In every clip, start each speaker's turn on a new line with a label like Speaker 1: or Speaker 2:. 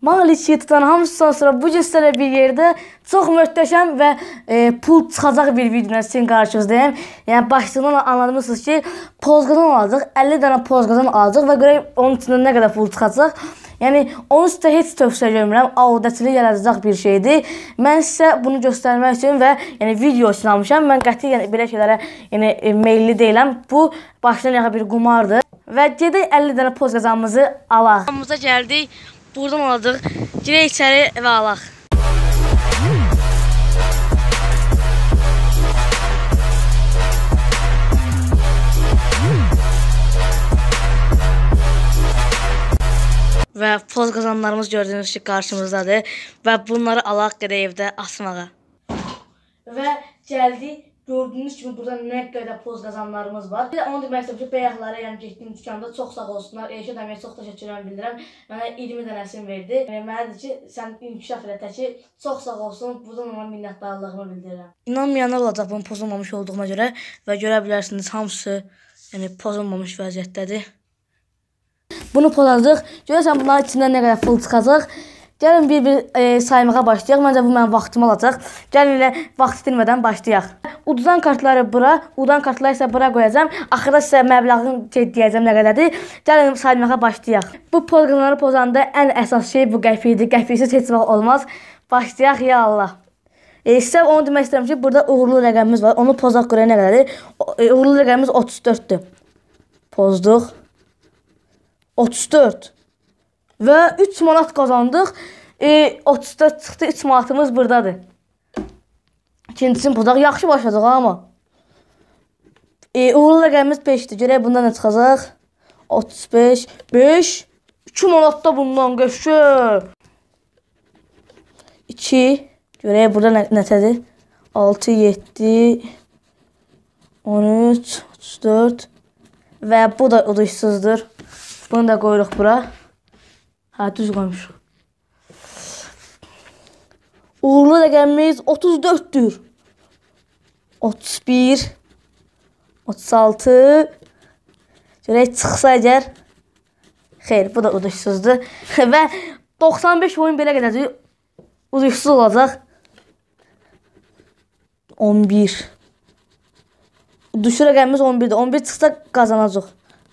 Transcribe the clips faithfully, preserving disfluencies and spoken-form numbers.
Speaker 1: Maliçiyi tutan hamısından sonra bugün sizlərlə bir yerdə çox möhtəşəm və e, pul çıxacaq bir videodan sizin qarşınızdayım. Yəni başlığından anladınız ki, pozqadan alacaq, əlli dənə pozqadan alacaq və görək onun içində nə qədər pul çıxacaq. Yəni onu sizə heç tövsiyə görmürəm, adətçilik yaradacaq bir şeydir. Mən sizə bunu göstərmək üçün və yəni video üçün almışam. Mən qətiyyən belə şeylərə yəni e, meyilli deyiləm. Bu başdan ayağa bir qumardır. Və gedək əlli dənə pozqazamızı alaq. Hamımıza gəldik. Buradan alacaq. Girək içəri və alaq. Və pozqazanlarımız gördüyünüz ki qarşımızdadır. Və bunları alaq gedək evdə asmağa. Və gəldik. Gördüyünüz kimi burada nə qədər pozqazanlarımız var. Bir də onu demək istəyirəm ki, bəyəklərə yəni getdiyim dükanda çox sağ olsunlar. Elşad əmiyə çox təşəkkürlər bildirirəm. Mənə iyirmi dənəsini verdi. Yəni, mənə dedi ki, sən inkişaf elə təki çox sağ olsun. Buradan ona minnətdarlığımı bildirirəm. İnanmayanlar olacaq bunun pozulmamış olduğuma görə və görə bilərsiniz hamısı yəni pozulmamış vəziyyətdədir. Bunu pozaldıq. Görürsən bunların içindən nə qədər pul çıxacaq. Gəlin bir-bir e, saymağa başlayaq. Məncə bu mənim vaxtımı alacaq. Gəlin elə vaxt itirmədən başlayaq. Udan kartları bura, udan kartları isə bura qoyacağım. Axırda sizə məbləğini deyəcəm nə qədərdir. Gəlin saymağa başlayaq. Bu pozqanları pozanda ən əsas şey bu qəpiyidir. Qəpiyisiz heç vaxt olmaz. Başlayaq ya Allah. E, sizə onu demək istəyirəm ki, burada uğurlu rəqəmimiz var. Onu pozaq görək nə qədərdir. E, uğurlu rəqəmimiz otuz dörddür. Pozduq. otuz dörd. Və üç manat qazandıq. E, otuz dörd çıxdı, üç manatımız buradadır. İkincisini pozaq. Yaxşı başladıq amma. E, uğurlu rəqəmimiz beşdir. Görək bundan nə çıxacaq? otuz beş. beş. iki manat da bundan qəşəng. iki. Görək burada nə, nətədir? altı, yeddi, on üç, otuz dörd. Və bu da uduşsuzdur. Bunu da qoyuruq bura. Hə, düz qoymuşuq. Uğurlu rəqəmimiz otuz dörddür. otuz bir. otuz altı. Görək çıxsa əgər. Xeyr, bu da uduşsuzdur. Və doxsan beş oyun belə qədərdir. Uduşsuz olacaq. on bir. Uduşlu rəqəmimiz on birdir. on bir çıxsa qazanacaq.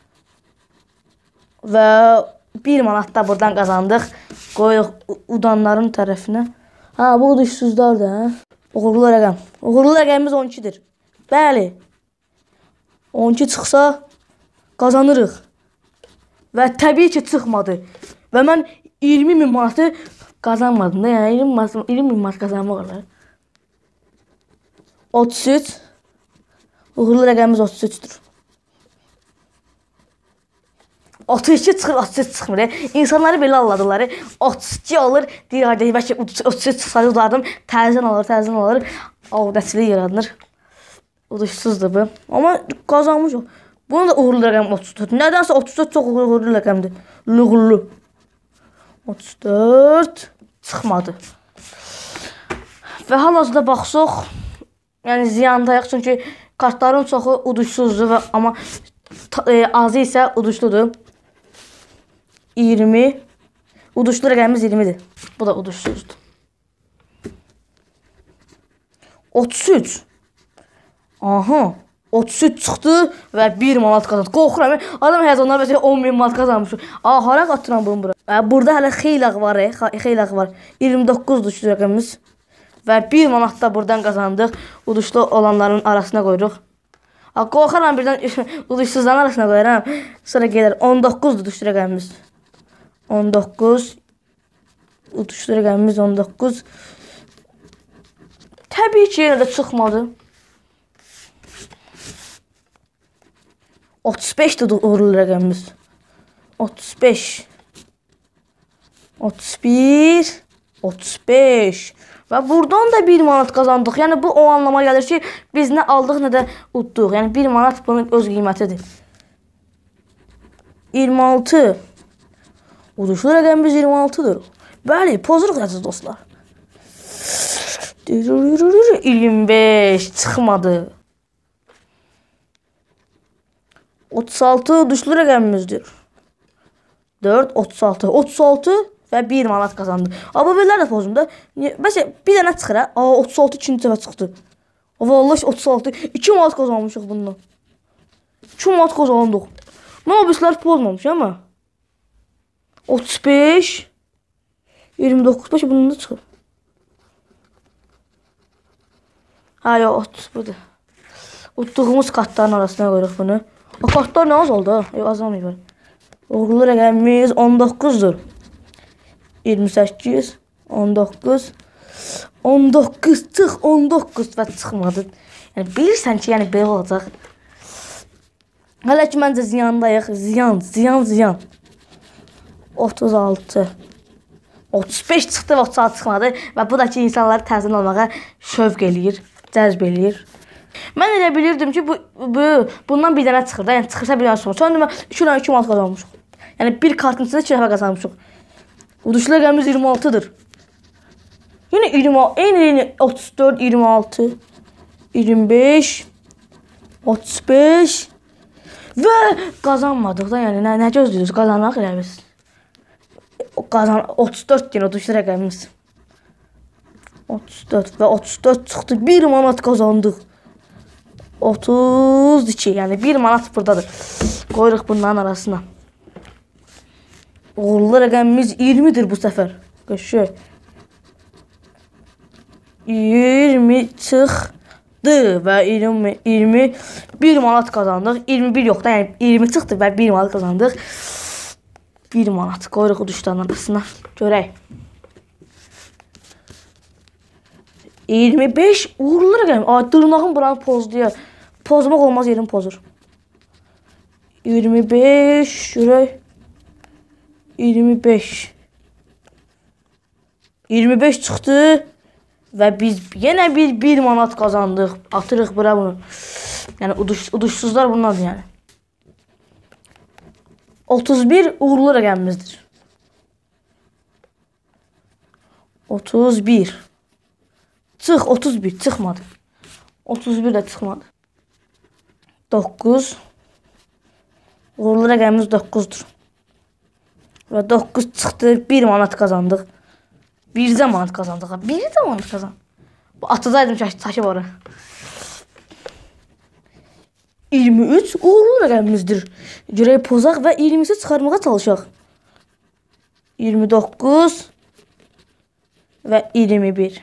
Speaker 1: Və bir manat da buradan qazandıq. Qoyuq udanların tərəfinə. Ha, bu uduşsuzlardır, hə? Uğurlu rəqəm. Uğurlu rəqəmimiz on ikidir. Bəli. on iki çıxsa qazanırıq. Və təbii ki, çıxmadı. Və mən iyirmi min manatı qazanmadım da. Yəni iyirmi min manat qazanmaq olar. otuz üç. Uğurlu rəqəmimiz otuz üçdür. otuz iki çıxır, otuz üç çıxmır. İnsanları belə alladılar. otuz iki olur, deyir, hadi bəlkə otuz üç çıxsa udardım. Təzən olur, təzən olur. Adətçilik yaranır. Uduşsuzdur bu. Amma qazanmış o. Bunun da uğurlu rəqəm otuz dörd. Nədənsə otuz dörd çox uğurlu rəqəmdir. Uğurlu. otuz dörd çıxmadı. Və hal-hazırda baxsaq, yəni ziyandayıq. Çünki kartların çoxu uduşsuzdur və amma e, azı isə uduşludur. iyirmi. Uduşlu rəqəmimiz iyirmidir. Bu da uduşsuzdur. otuz üç. Aha. otuz üç çıxdı və bir manat qazandı. Qorxuram. Adam həyəcanlar məsələn on min manat qazanmış. Aa, hara qatıram bunu bura? Ə, burada hələ xeyli ağ var. Xeyli ağ var. iyirmi doqquz uduşlu rəqəmimiz. Və bir manat da buradan qazandıq. Uduşlu olanların arasına qoyuruq. Qorxaram birdən uduşsuzların arasına qoyuram. Sonra gəlir on doqquz uduşlu rəqəmimiz. on doqquz. Uduşlu rəqəmimiz on doqquz. Təbii ki, yenə də çıxmadı. otuz beşdir uğurlu rəqəmimiz. otuz beş. otuz bir. otuz beş. Və buradan da bir manat qazandıq. Yəni bu o anlama gəlir ki, biz nə aldıq, nə də udduq. Yəni bir manat bunun öz qiymətidir. iyirmi altı. Uduşlu rəqəmimiz iyirmi altıdır. Bəli, pozuruq əziz dostlar. iyirmi beş çıxmadı. otuz altı uduşlu rəqəmimizdir. dörd, otuz altı. otuz altı və bir manat qazandı. Amma belə də pozumda. Məsələn, bir dənə çıxır, ha, otuz altı ikinci dəfə çıxdı. Vallahi otuz altı, iki manat qazanmışıq bundan. iki manat qazandıq. Mən o birisləri pozmamış amma. otuz beş, iyirmi doqquz, beş bunun da çıxır. Ha, yox, otuz budur. Utduğumuz kartların arasına qoyuruq bunu. O kartlar nə az oldu? Yox, azalmayıb. Uğurlu rəqəmimiz on doqquzdur. iyirmi səkkiz, on doqquz, on doqquz, çıx, on doqquz və çıxmadı. Yəni, bilirsən ki, yəni belə olacaq. Hələ ki, məncə ziyandayıq. Ziyan, ziyan, ziyan. otuz altı. otuz beş çıxdı və otuz altı çıxmadı. Və bu da ki, insanları təzmin olmağa şövq eləyir, cəzb eləyir. Mən elə bilirdim ki, bu, bu bundan bir dənə çıxır da. Yəni, çıxırsa bir dənə çıxır. Sonra mən iki dənə iki manat qazanmışıq. Yəni, bir kartın içində iki dəfə qazanmışıq. Uduşlu rəqəmimiz iyirmi altıdır. Yine iyirmi, eyni otuz dörd, iyirmi altı, iyirmi beş, otuz beş və qazanmadıq da, yəni nə, nə gözləyiriz, qazanaq elə biz. Qazan, otuz dörd yenə uduşlu rəqəmimiz. otuz dörd və otuz dörd çıxdı, bir manat qazandıq. otuz iki, yəni bir manat buradadır. Qoyuruq bunların arasına. Uğurlu rəqəmimiz iyirmidir bu səfər. Qəşəng. iyirmi çıxdı və iyirmi, iyirmi bir manat qazandıq. iyirmi bir yox da, yəni iyirmi çıxdı və bir manat qazandıq. bir manat qoyuruq uduşların arasına. Görək. iyirmi beş uğurlu rəqəm. Ay, dırnağım buranı pozlayır. Pozmaq olmaz, yerim pozur. iyirmi beş, görək. iyirmi beş. iyirmi beş çıxdı və biz yenə bir bir manat qazandıq. Atırıq bura bunu. Yəni uduş, uduşsuzlar bunlardır yəni. otuz bir uğurlu rəqəmimizdir. otuz bir. Çıx, otuz bir çıxmadı. otuz bir də çıxmadı. doqquz. Uğurlu rəqəmimiz doqquzdur. Və doqquz çıxdı, bir manat qazandıq. Bircə manat qazandıq. Bircə manat qazandıq. Atacaqdım çəkib oraya. iyirmi üç uğurlu rəqəmimizdir. Görək pozaq və iyirmisi çıxarmağa çalışaq. iyirmi doqquz və iyirmi bir.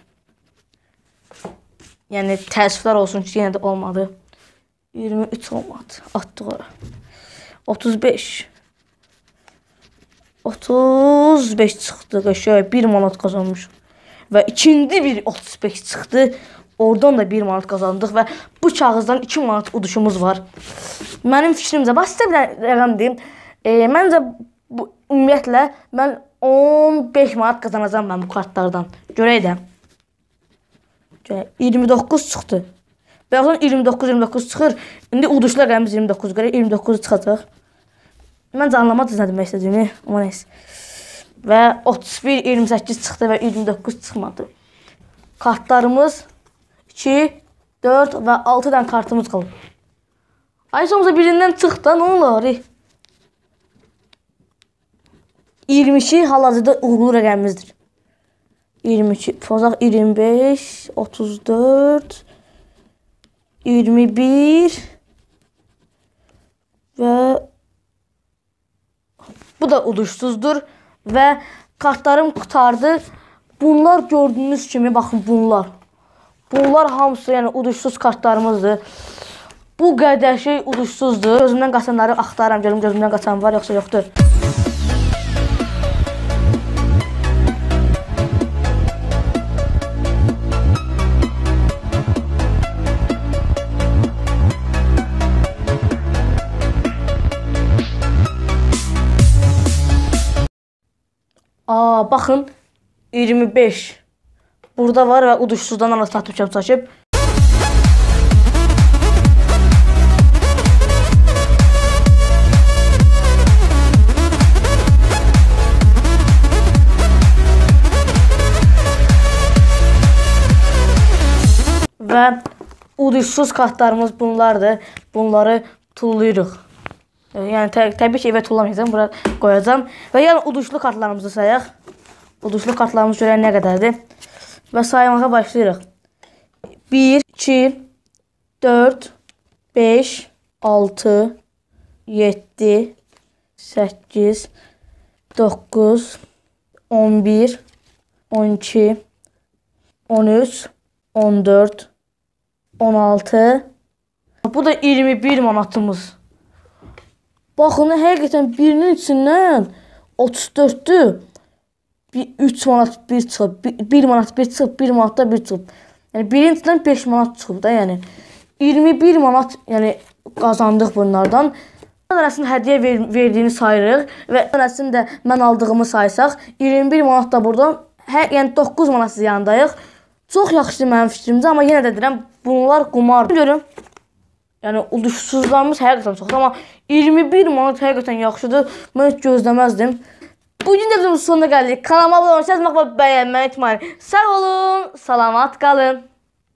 Speaker 1: Yəni təəssüflər olsun ki, yenə də olmadı. iyirmi üç olmadı. Atdıq oraya. otuz beş. otuz beş çıxdı. Qəşəng bir manat qazanmışıq. Və ikinci bir otuz beş çıxdı. Oradan da bir manat qazandıq və bu kağızdan iki manat uduşumuz var. Mənim fikrimcə, bax sizə bir rəqəm deyim. E, məncə bu, ümumiyyətlə mən on beş manat qazanacağam mən bu kartlardan. Görək də. Görək. iyirmi doqquz çıxdı. Bəxtən iyirmi doqquz iyirmi doqquz çıxır. İndi uduşlu rəqəmimiz iyirmi doqquz. Görək iyirmi doqquz çıxacaq. Məncə anlamadınız nə demək istədiyimi. Amma neysə. Və otuz bir iyirmi səkkiz çıxdı və iyirmi doqquz çıxmadı. Kartlarımız iki, dörd və altı dənə kartımız qalıb. Ay sonunda birindən çıx da, nə olar? iyirmi iki hal-hazırda uğurlu rəqəmimizdir. iyirmi iki, pozaq iyirmi beş, otuz dörd, iyirmi bir və bu da uduşsuzdur və kartlarım qutardı. Bunlar gördüyünüz kimi, baxın bunlar. Bunlar hamısı, yəni uduşsuz kartlarımızdır. Bu qədər şey uduşsuzdur. Gözümdən qaçanları axtarıram, görüm gözümdən qaçan var, yoxsa yoxdur. Aa, baxın, iyirmi beş. Burada var və uduşsuzdan arasına atmışam çəkib. Və uduşsuz kartlarımız bunlardır. Bunları tullayırıq. Yəni tə təbii ki, evə tullamayacağım, bura qoyacağım. Və yəni uduşlu kartlarımızı sayaq. Uduşlu kartlarımız görək nə qədərdir. Və saymağa başlayırıq. bir, iki, dörd, beş, altı, yeddi, səkkiz, doqquz, on bir, on iki, on üç, on dörd, on altı. Bu da iyirmi bir manatımız. Baxın, həqiqətən birinin içindən otuz dörddür. üç manat bir çıxıb, bir manat bir çıxıb, bir manatda bir çıxıb. Yəni birin içindən beş manat çıxıb da, yəni iyirmi bir manat, yəni qazandıq bunlardan. Dənəsinin hədiyyə ver verdiyini sayırıq və dənəsini də mən aldığımı saysaq, iyirmi bir manat da buradan, hə, yəni doqquz manat ziyandayıq. Çox yaxşıdır mənim fikrimcə, amma yenə də deyirəm, bunlar qumardır. Görün, yəni uduşsuzlarımız həqiqətən çoxdur, amma iyirmi bir manat həqiqətən yaxşıdır. Mən heç gözləməzdim. Bugün də bizim sonuna gəldik. Kanalıma abunə olmayı, bəyənməyi unutmayın. Sağ olun, salamat qalın.